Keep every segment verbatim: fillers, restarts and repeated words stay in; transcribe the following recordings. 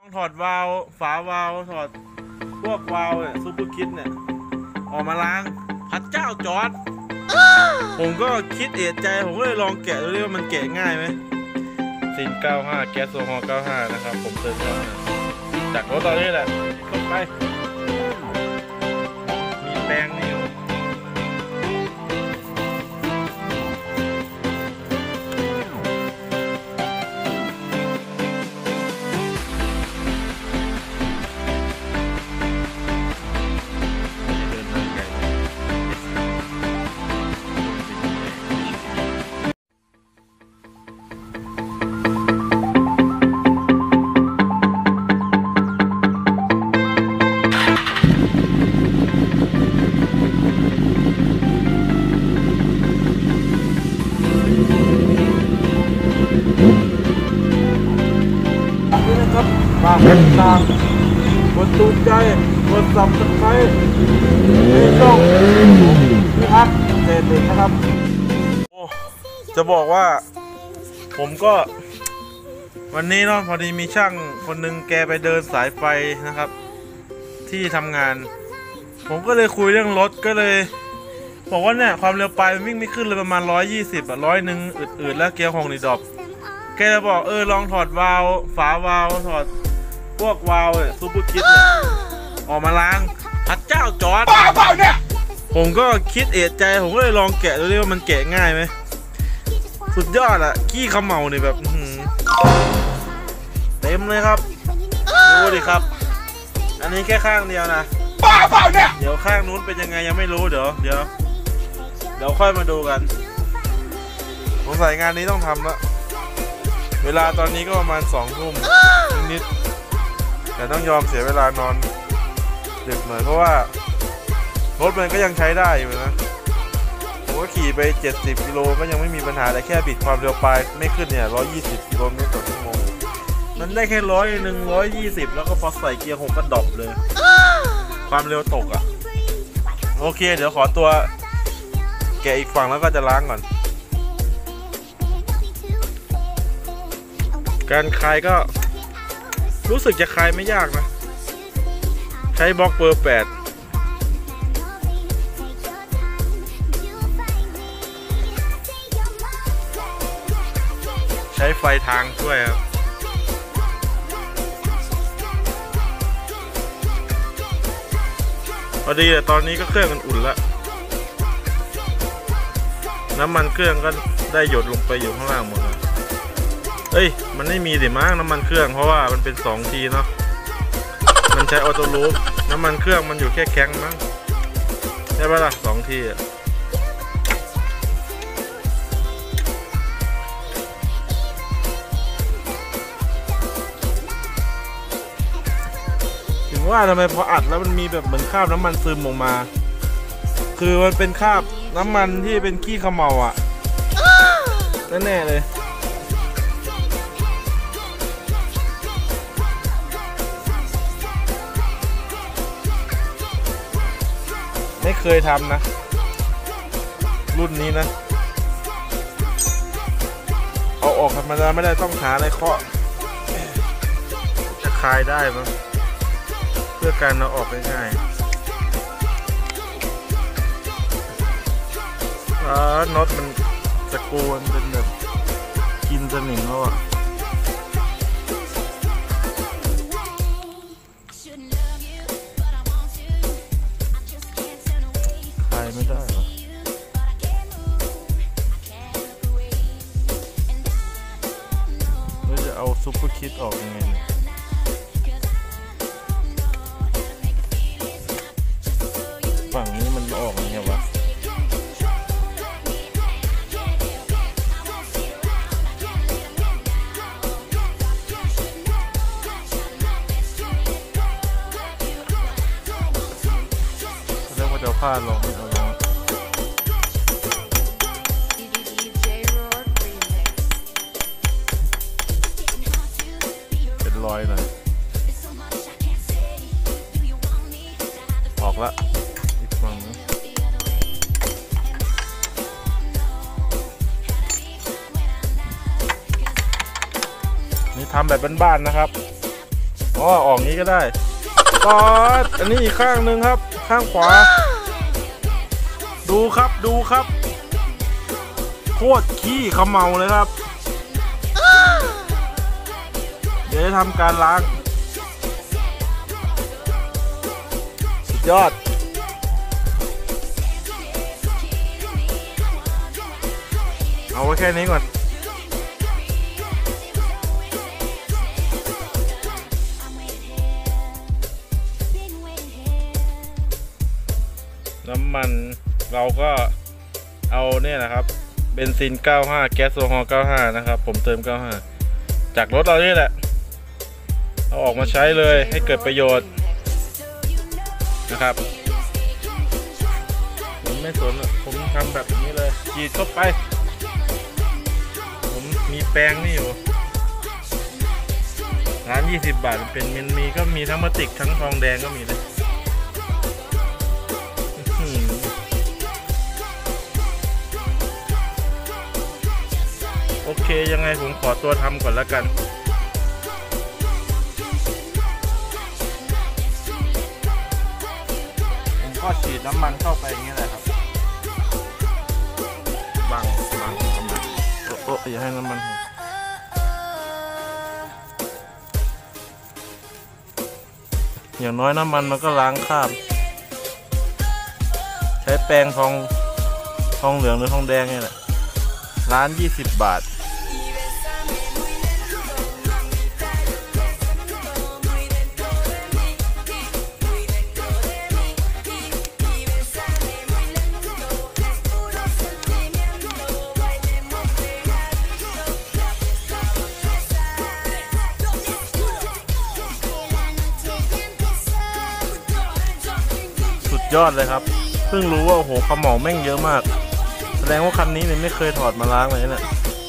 ถอดวาล์วฝาวาล์วถอดพวกวาล์วเนี่ยซูเปอร์คิดเนี่ยออกมาล้างพระเจ้าจอร์จผมก็คิดเอะใจผมก็เลยลองแกะดูดิว่ามันแกะง่ายไหมซินเก้าห้าแก๊สโซฮอล์เก้าห้านะครับผมเติมเข้ามาจากรถตอนนี้แหละเข้าไปมีแป้งนี่ฝากติดตามกดถูกใจกดซับสไครบ์ในช่องพี่อัพเศษเด็กนะครับโอ้จะบอกว่าผมก็วันนี้เนาะพอดีมีช่างคนหนึ่งแกไปเดินสายไฟนะครับที่ทำงานผมก็เลยคุยเรื่องรถก็เลยบอกว่าเนี่ยความเร็วไปมันวิ่งไม่ขึ้นเลยประมาณร้อยยี่สิบอ่ะร้อยหนึ่งอืดๆแล้วเกียร์หงนี่ดรอปแกจะบอกเออลองถอดวาล์วฝาวาล์วถอดพวกวาล์วเนี่ยซูเปอร์คิดเนี่ยออกมาล้างพระเจ้าจอร์จบ้าเปล่าเนี่ยผมก็คิดเอะใจผมก็เลยลองแกะดูดิว่ามันแกะง่ายไหมสุดยอดอะขี้ขมเหลาเนี่ยแบบเต็มเลยครับดูดิครับอันนี้แค่ข้างเดียวนะบ้าเปล่าเนี่ยเดี๋ยวข้างนู้นเป็นยังไงยังไม่รู้เดี๋ยวเดี๋ยวเดี๋ยวค่อยมาดูกันผมใส่งานนี้ต้องทำละเวลาตอนนี้ก็ประมาณสองทุ่มนิดๆแต่ต้องยอมเสียเวลานอนดึกหน่อยเพราะว่ารถมันก็ยังใช้ได้อยู่นะผมก็ขี่ไปเจ็ดสิบกิโลก็ยังไม่มีปัญหาแต่แค่บิดความเร็วไปไม่ขึ้นเนี่ยร้อยยี่สิบกิโลเมตรต่อชั่วโมงมันได้แค่ร้อยหนึ่งร้อยยี่สิบแล้วก็พอใส่เกียร์หกก็ดรอปเลยความเร็วตกอ่ะโอเคเดี๋ยวขอตัวแกะอีกฝั่งแล้วก็จะล้างก่อนการคลายก็รู้สึกจะคลายไม่ยากนะใช้บล็อกเบอร์แปดใช้ไฟทางช่วยครับพอดีแต่ตอนนี้ก็เครื่องมันอุ่นแล้วน้ำมันเครื่องก็ได้หยดลงไปอยู่ข้างล่างหมดแล้วเอ้ยมันไม่มีสิมั้งน้ำมันเครื่องเพราะว่ามันเป็นสองทีเนาะมันใช้ออโต้ลูปน้ำมันเครื่องมันอยู่แค่แข้งมั้งใช่ปะล่ะสองทีอ่ะถึงว่าทำไมพออัดแล้วมันมีแบบเหมือนคราบน้ำมันซึมออกมาคือมันเป็นคราบน้ำมันที่เป็นขี้ขมเหลาอ่ะแน่ๆเลยไม่เคยทำนะรุ่นนี้นะเอาออกธรรมดาไม่ได้ต้องหาอะไรเคาะจะคลายได้มั้งเพื่อการเอาออกง่ายๆอ่าน็อตมันตะโกนเป็นแบบกินสนิมแล้วอ่ะไม่ได้หรอเราจะเอาซุปเปอร์คิดออกยังไงเนี่ยฝั่งนี้มันออกยังไงวะเรียกว่าจะพลาดลงเอารอยหน่อยออกละอีกฝั่งนึงนี่ทำแบบบ้านๆนะครับผอ๋อออกนี้ก็ได้ก็อันนี้อีกข้างหนึ่งครับข้างขวาดูครับดูครับโคตรขี้ขมเมาเลยครับเดี๋ยวจะทำการล้างสุดยอดเอาไว้แค่นี้ก่อนน้ำมันเราก็เอาเนี่ยนะครับเบนซินเก้าสิบห้าแก๊สโซฮอล์เก้าสิบห้านะครับผมเติมเก้าสิบห้าจากรถเรานี่แหละเอาออกมาใช้เลยให้เกิดประโยชน์นะครับผมไม่สนผมทำแบบนี้เลยฉีดเข้าไปผมมีแปรงนี่อยู่ร้านยี่สิบบาทเป็นมินมีก็มีทั้งพลาสติกทั้งทองแดงก็มีเลยโอเคยังไงผมขอตัวทำก่อนแล้วกันผมก็ฉีดน้ำมันเข้าไปอย่างนี้แหละครับบังบังน้ำมันโอ้โอ้อย่าให้น้ำมันหกอย่างน้อยน้ำมันมันก็ล้างคราบใช้แปรงทองทองเหลืองหรือทองแดงนี่แหละร้านยี่สิบบาทสุดยอดเลยครับเพิ่งรู้ว่าโอ้โหขมเหลาแม่งเยอะมากแสดงว่าคันนี้เนี่ยไม่เคยถอดมาล้างเลยเนี่ย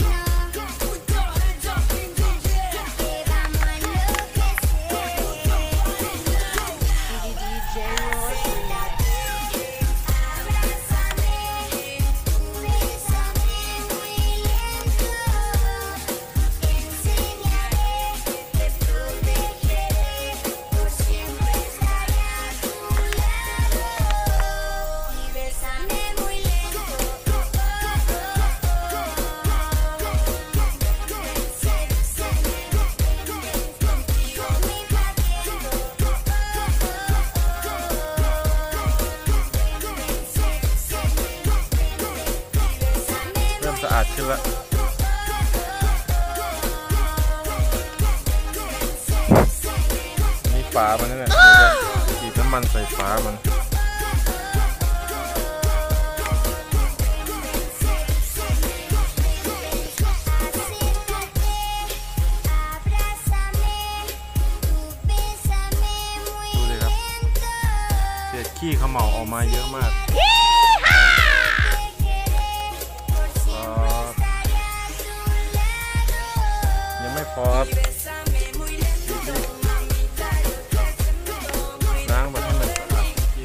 สะอาดขึ้นละนี่ฝามันนี่แหละฉีดน้ำมันใส่ฝามันดูเลยครับเศษขี้เขม่าออกมาเยอะมากพอล้างแบบให้มันสะอาด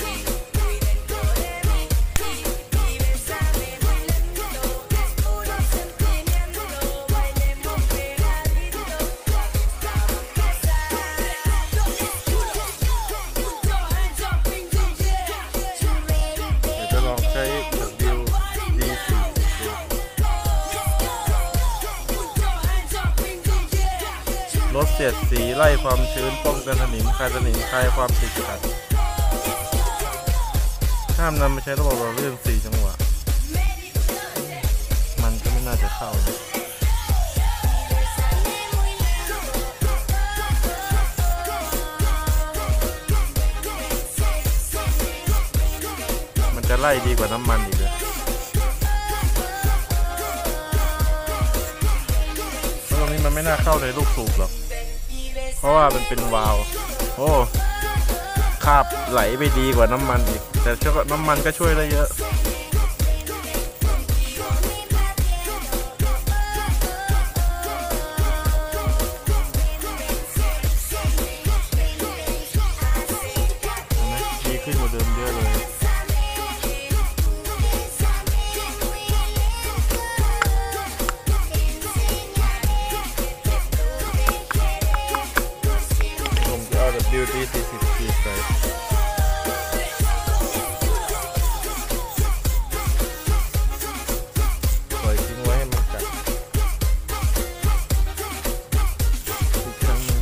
เดี๋ยวจะลองใช้แบบดิวดีสี่ลดเสียดสีไล่ความชื้นป้องกันสนิมคลายสนิมคลายความติดขัดห้ามนำมาใช้ระบบหล่อลื่นสี่จังหวะมันก็ไม่น่าจะเข้านะมันจะไล่ดีกว่าน้ำมันอีกเลยตรงนี้มันไม่น่าเข้าในลูกสูบหรอกเพราะว่ามันเป็นวาล์วโอ้คราบไหลไปดีกว่าน้ำมันอีกแต่น้ำมันก็ช่วยได้เยอะดีขึ้นกว่าเดิมเยอะเลยผมดับเบิลยู ดี สี่สิบ สี่ไซส์ปล่อยทิ้งไว้ให้มันกัดอีกครั้งนึง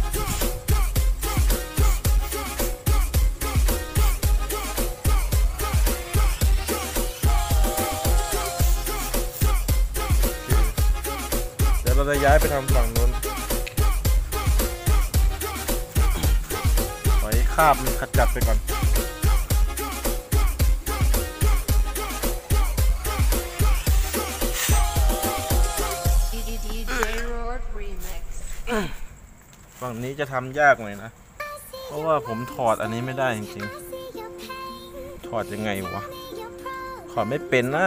เดี๋ยวเราจะย้ายไปทำฝั่งนู้นคาบมันขจัดไปก่อนฝั่งนี้จะทำยากหน่อยนะ เพราะว่าผมถอดอันนี้ไม่ได้จริงๆถอดยังไงวะถอดไม่เป็นนะ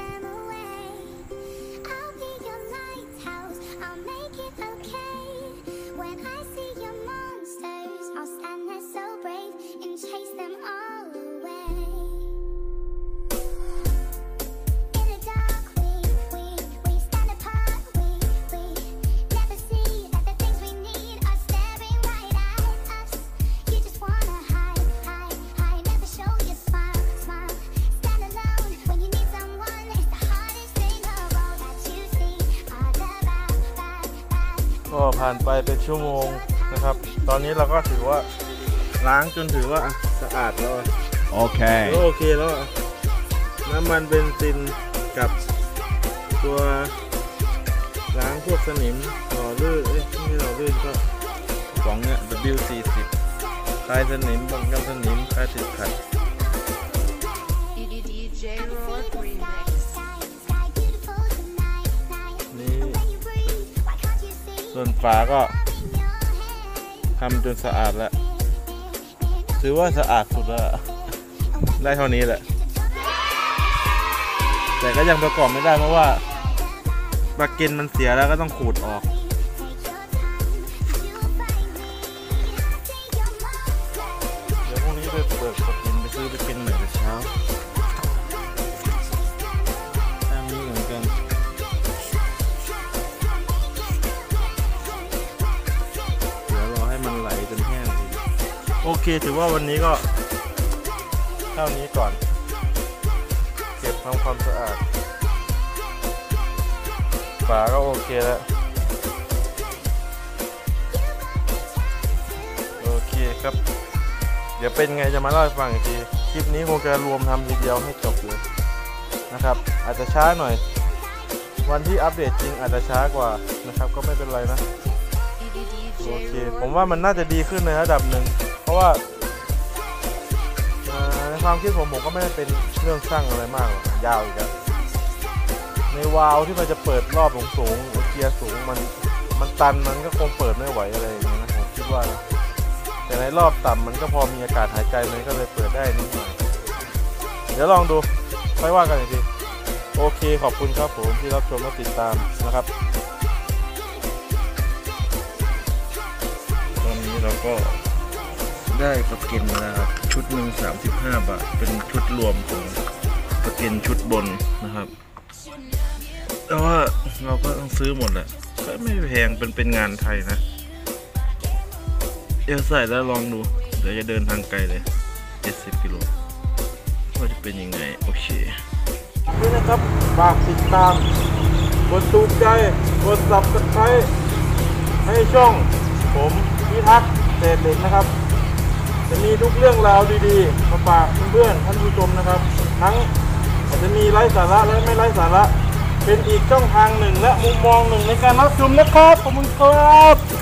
ก็ผ่านไปเป็นชั่วโมงนะครับตอนนี้เราก็ถือว่าล้างจนถือว่าสะอาดแล้วโอเคโอเคแล้วน้ำมันเบนซินกับตัวล้างพวกสนิมหล่อลื่นเอ้ยที่หล่อลื่นก็กล่องเนี้ย ดับเบิลยู สี่สิบ คลายสนิมป้องกันสนิมคลายติดขัดส่วนฝาก็ทำจนสะอาดแล้วถือว่าสะอาดสุดแล้วได้เท่านี้แหละแต่ก็ยังประกอบไม่ได้เพราะว่าปลั๊กอินมันเสียแล้วก็ต้องขูดออกเดี๋ยวพรุ่งนี้ไปเปิดปลั๊กอินไปซื้อไปกินใหม่แต่เช้าทางนี้เหมือนกันโอเคถือว่าวันนี้ก็เท่านี้ก่อนเก็บทำความสะอาดฝาก็โอเคแล้วโอเคครับเดี๋ยวเป็นไงจะมาเล่าให้ฟังอีกทีคลิปนี้คงจะรวมทำทีเดียวให้จบเลยนะครับอาจจะช้าหน่อยวันที่อัปเดตจริงอาจจะช้ากว่านะครับก็ไม่เป็นไรนะโอเคผมว่ามันน่าจะดีขึ้นในระดับหนึ่งเพราะว่าในความคิดผมผมก็ไม่ได้เป็นเรื่องช่างอะไรมากหรอกยาวอีกแล้วในวาล์วที่มันจะเปิดรอบสูงๆเกียร์สูงมันมันตันมันก็คงเปิดไม่ไหวอะไรอย่างเงี้ยนะผมคิดว่านะแต่ในรอบต่ำมันก็พอมีอากาศหายใจมันก็เลยเปิดได้นิดหน่อยเดี๋ยวลองดูค่อยว่ากันอีกทีโอเคขอบคุณครับผมที่รับชมและติดตามนะครับตอนนี้เราก็ได้ปลั๊กอินนะครับชุดหนึ่งสามสิบห้าบาทเป็นชุดรวมของปลั๊กอินชุดบนนะครับแต่ว่าเราก็ต้องซื้อหมดแหละก็ไม่แพงเป็นเป็นงานไทยนะเดี๋ยวใส่แล้วลองดูเดี๋ยวจะเดินทางไกลเลยเจ็ดสิบกิโลว่าจะเป็นยังไงโอเคนี่นะครับฝากติดตามกดถูกใจกด ซับสไครบ์ ให้ช่องผมพิทักษ์เศษเหล็กนะครับจะมีทุกเรื่องราวดีๆมาฝากเพื่อนๆท่านผู้ชมนะครับทั้งอาจจะมีไร้สาระและไม่ไร้สาระเป็นอีกช่องทางหนึ่งและมุมมองหนึ่งในการรับชมนะครับขอบคุณครับ